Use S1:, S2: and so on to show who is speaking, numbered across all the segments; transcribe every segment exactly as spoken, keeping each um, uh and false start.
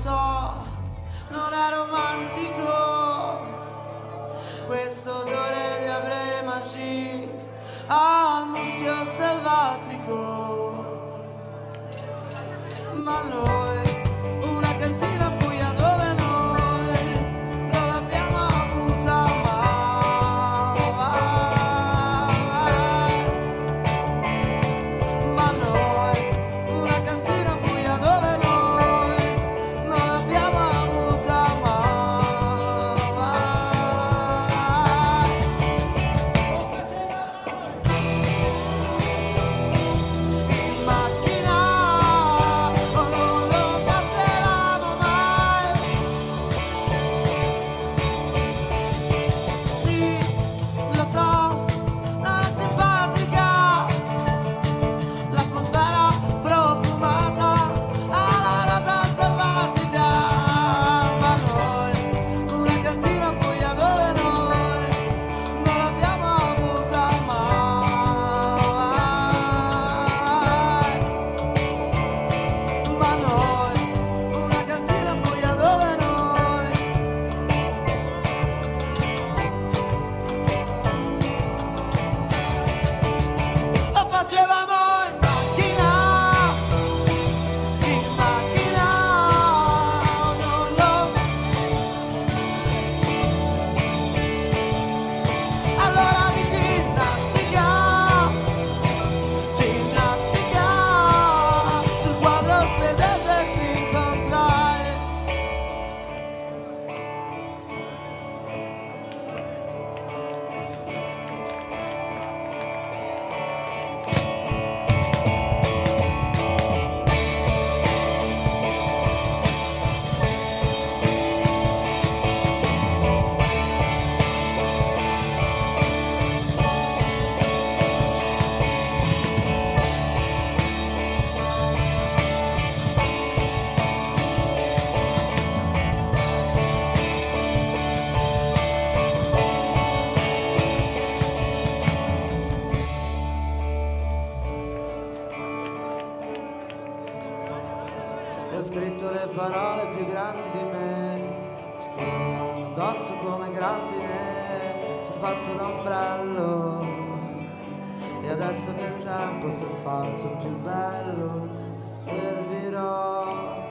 S1: so, non è romantico questo odore di Abrema chic al muschio selvatico, ma noi una cantina buia dove noi non l'abbiamo avuta mai, ma noi una cantina buia dove noi non l'abbiamo avuta mai. In macchina o non lo facevamo mai. Sì, lo so, non è simpatica l'atmosfera profumata alla rosa selvatica, ma noi una cantina buia dove noi non l'abbiamo avuta mai, ma noi una cantina buia dove noi lo facevamo in macchina, in macchina non lo. Allora di ginnastica, ginnastica sul quadro svedese ti incontrai. Ho scritto le parole più grandi di me, scrivo addosso come grandine, ti ho fatto d'ombrello, e adesso che il tempo si è fatto più bello, servirò.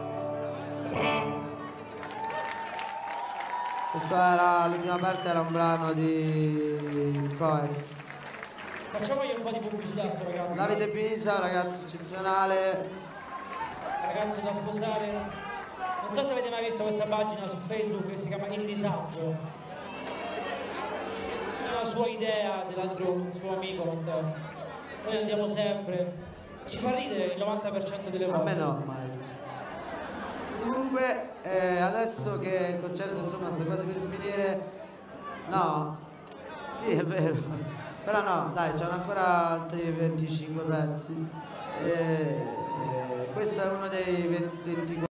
S1: Questo era, l'ultima parte era un brano di Coez.
S2: Facciamogli un po' di pubblicità a sto ragazzo.
S1: Davide Pisa, ragazzo eccezionale.
S2: Ragazzo da sposare. Non so se avete mai visto questa pagina su Facebook che si chiama Il Disagio. È una sua idea dell'altro suo amico Matteo. Noi andiamo sempre. Ci fa ridere il novanta per cento delle volte.
S1: A me no, mai. Comunque, eh, adesso che il concerto insomma sta quasi per finire. No? Sì, è vero. Però no, dai, c'hanno ancora altri venticinque pezzi. E, e questo è uno dei ventiquattro.